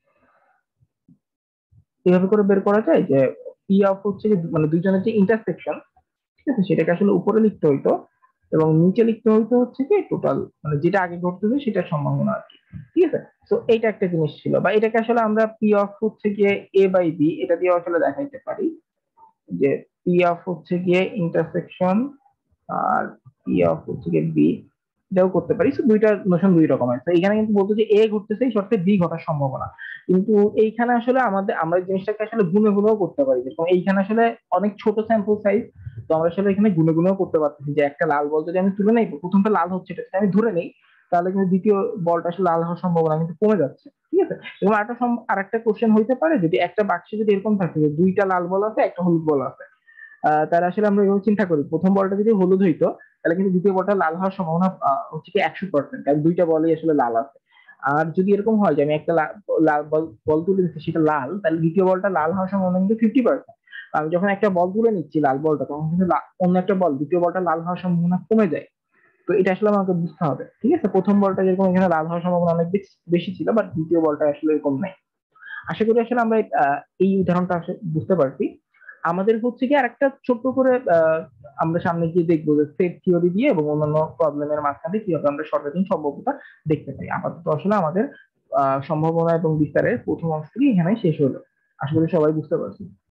এভাবে করে বের করা যায় যে পি অফ হচ্ছে গিয়ে মানে দুইজনের যে ইন্টারসেকশন, ঠিক আছে, সেটাকে আসলে উপরে লিখতে হইতো এবং নিচে লিখতে হইতো হচ্ছে কি টোটাল, মানে যেটা আগে ঘটতেছে সেটার সম্ভাবনা আর কি। ঠিক আছে, তো এইটা একটা জিনিস ছিল, বা এটাকে আসলে আমরা পি অফ হচ্ছে গিয়ে এ বাই বি এটা দিয়ে আসলে দেখাইতে পারি যে পি অফ হচ্ছে গিয়ে ইন্টারসেকশন আর পি অফ হচ্ছে গিয়ে বি, এটাও করতে পারি। তো দুইটা নোশন দুই রকমের। তো এখানে কিন্তু বলতো যে এ ঘটতেছে এই শর্তে বি ঘটার সম্ভাবনা, কিন্তু এইখানে আসলে আমরা এই জিনিসটাকে আসলে গুণে গুণেও করতে পারি, যেরকম এইখানে আসলে অনেক ছোট স্যাম্পল সাইজ। তো আমরা আসলে এখানে গুণে গুণেও করতে পারতেছি যে একটা লাল বল যদি আমি তুলে নেই, প্রথমটা লাল হচ্ছে এটা যদি আমি ধরে নেই, তাহলে কিন্তু দ্বিতীয় বলটা আসলে লাল হওয়ার সম্ভাবনা কিন্তু কমে যাচ্ছে। ঠিক আছে, এবং আরেকটা কোশ্চেন হইতে পারে যদি একটা বাক্সে যদি এরকম থাকে যে দুইটা লাল বল আছে একটা হলুদ বল আছে, তাহলে আসলে আমরা এভাবে চিন্তা করি প্রথম বলটা যদি হলুদ হইতো তাহলে কিন্তু দ্বিতীয় বলটা লাল হওয়ার সম্ভাবনা হচ্ছে কি 100%, কারণ দুইটা বলই আসলে লাল আছে। আর যদি এরকম হয় যে আমি একটা লাল বল বল তুলে নিচ্ছি সেটা লাল, তাহলে দ্বিতীয় বলটা লাল হওয়ার সম্ভাবনা কিন্তু 50%। আমি যখন একটা বল তুলে নিচ্ছি লাল বলটা, তখন কিন্তু অন্য একটা বল দ্বিতীয় বলটা লাল হওয়ার সম্ভাবনা কমে যায়। তো এটা আসলে আমাকে বুঝতে হবে। ঠিক আছে, প্রথম বলটা যেরকম এখানে লাল হওয়ার সম্ভাবনা অনেক বেশি বেশি ছিল, বাট দ্বিতীয় বলটা আসলে এরকম নাই। আশা করি আসলে আমরা এই উদাহরণটা আসলে বুঝতে পারছি। আমাদের হচ্ছে কি আরেকটা ছোট্ট করে আমরা সামনে গিয়ে দেখবো যে সেট থিওরি দিয়ে এবং অন্যান্য প্রবলেমের মাঝখানে কিভাবে আমরা সর্বাধিক সম্ভাব্যতা দেখতে পাই। আপাতত আসলে আমাদের সম্ভাবনা এবং বিস্তারের প্রথম অংশটি এখানে শেষ হলো। আশা করি সবাই বুঝতে পারছি।